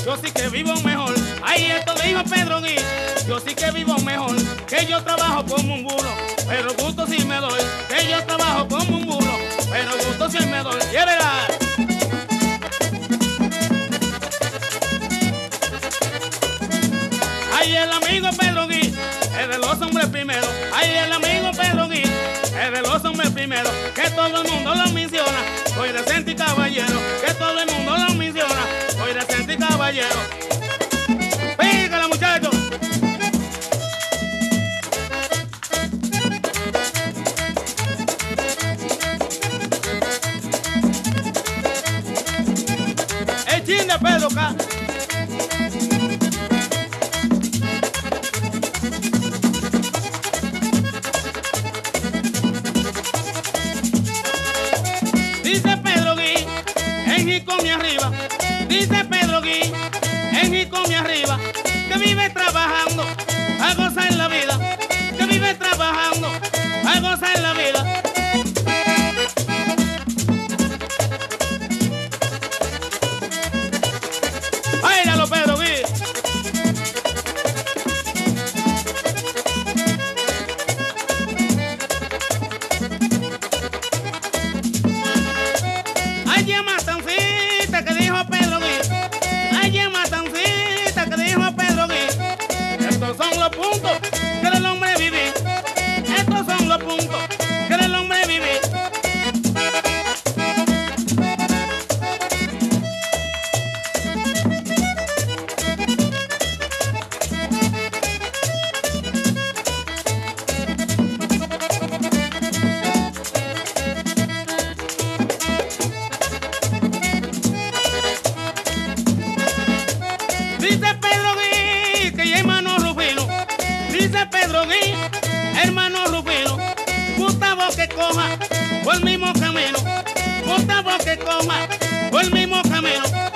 yo sí que vivo mejor. Ay, esto dijo Pedro Gui, yo sí que vivo mejor, que yo trabajo como un burro, pero gusto sí me doy, que yo trabajo como un burro, pero gusto sí me doy. ¡Llévela! Ay, el amigo Pedro Gui es de los hombres primero. Ay, el amigo Pedro Gui es de los hombres primero, que todo el mundo lo menciona. Soy decente y caballero, que todo el mundo lo menciona. Soy decente y caballero. Pícala, muchachos. El chin de Pedro K. Dice Pedro Gui, en Jicomi arriba. Dice Pedro Gui, en Jicomi arriba, que vive trabajando a gozar la vida, que vive trabajando a gozar la vida. ¡Báilalo, Pedro Gui! Ay, matancita que dijo Pedro Gui. Ay, matancita que dijo Pedro Gui. Estos son los puntos que el hombre vive. Estos son los puntos que el hombre vive. Dice Pedro Gui que hermano Rufino. Dice Pedro Gui, hermano Rufino. Gustavo que coja por el mismo camino. Gustavo que coja por el mismo camino.